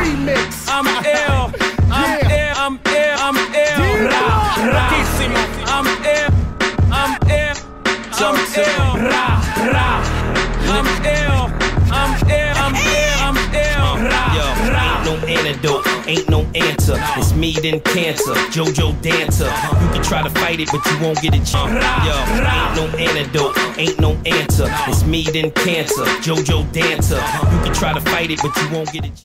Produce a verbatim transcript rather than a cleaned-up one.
remix. I'm ill, I'm Yeah. ill, I'm ill, I'm ill. Ra, rockissimo. I'm ill, I'm ill, I'm ill. Ra, ra. I'm ill, I'm ill, I'm ill, I'm ill. Ra, Yo, ra. ain't no antidote, ain't no answer. It's me then cancer, JoJo dancer. You can try to fight it, but you won't get a chance. Yo, ain't no antidote, ain't no answer. It's me then cancer, JoJo dancer. You can try to fight it, but you won't get a chance.